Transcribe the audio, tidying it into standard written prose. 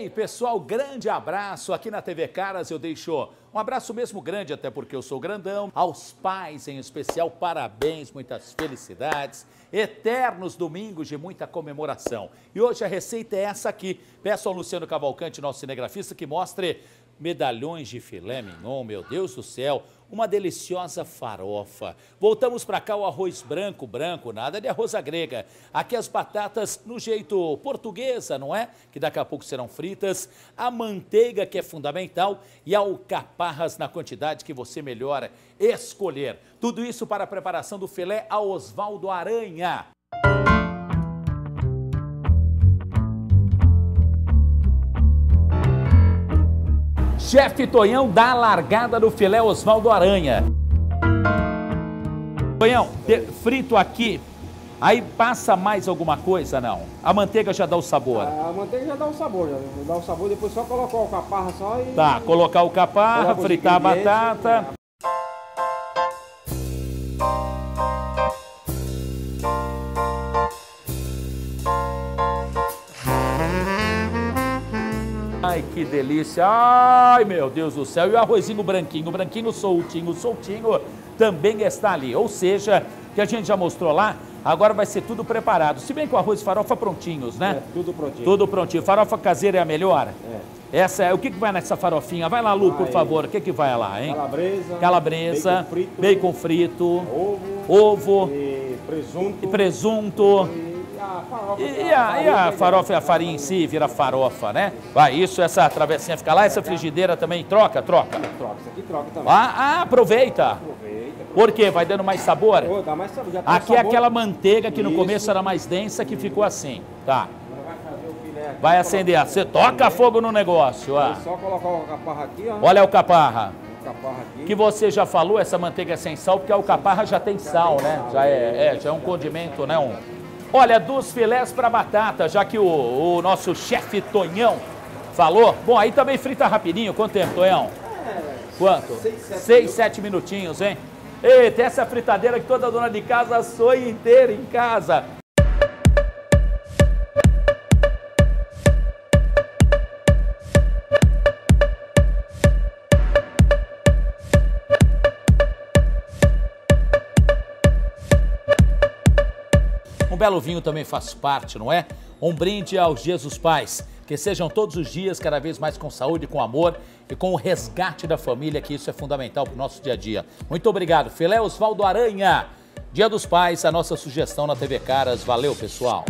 pessoal, grande abraço aqui na TV Caras. Eu deixo um abraço mesmo grande, até porque eu sou grandão. Aos pais em especial, parabéns, muitas felicidades. Eternos domingos de muita comemoração. E hoje a receita é essa aqui. Peço ao Luciano Cavalcante, nosso cinegrafista, que mostre medalhões de filé mignon, meu Deus do céu, uma deliciosa farofa. Voltamos para cá o arroz branco, nada de arroz à grega. Aqui as batatas no jeito portuguesa, não é? Que daqui a pouco serão fritas. A manteiga, que é fundamental, e alcaparras na quantidade que você melhor escolher. Tudo isso para a preparação do filé a Osvaldo Aranha. Chefe Tonhão dá a largada no filé Osvaldo Aranha. Tonhão, frito aqui, aí passa mais alguma coisa, não? A manteiga já dá o sabor? A manteiga já dá o sabor, depois só colocar o alcaparra só e... Tá, colocar o alcaparra, fritar a batata... Ai, que delícia! Ai, meu Deus do céu! E o arrozinho branquinho, soltinho, também está ali. Ou seja, que a gente já mostrou lá, agora vai ser tudo preparado. Se bem com arroz e farofa prontinhos, né? É, tudo prontinho. Tudo prontinho. Farofa caseira é a melhor? É. Essa é. O que vai nessa farofinha? Vai lá, Lu, por favor. O que vai lá, hein? Calabresa. Bacon frito. Ovo. E presunto. E a farofa e a farinha em si vira farofa, né? Vai, isso, essa travessinha fica lá, essa frigideira também troca? Troca, isso aqui troca também. Aproveita. Por quê? Vai dando mais sabor? Dá mais sabor. Já tá aqui é aquela manteiga que no começo era mais densa, que ficou assim, tá? Vai fazer o filé aqui. Vai acender, você toca fogo no negócio, ó. É só colocar o alcaparra aqui, ó. Olha o alcaparra. Aqui. Que você já falou, essa manteiga é sem sal, porque a alcaparra já tem sal, né? Já é um condimento, né? Olha, dos filés para batata, já que o nosso chefe Tonhão falou. Bom, aí também frita rapidinho. Quanto tempo, Tonhão? Quanto? 6, 7 minutinhos, hein? Eita, essa fritadeira que toda dona de casa sonha inteira em casa. Um belo vinho também faz parte, não é? Um brinde aos Dias dos Pais. Que sejam todos os dias cada vez mais com saúde, com amor e com o resgate da família, que isso é fundamental para o nosso dia a dia. Muito obrigado. Filé Osvaldo Aranha. Dia dos Pais, a nossa sugestão na TV Caras. Valeu, pessoal.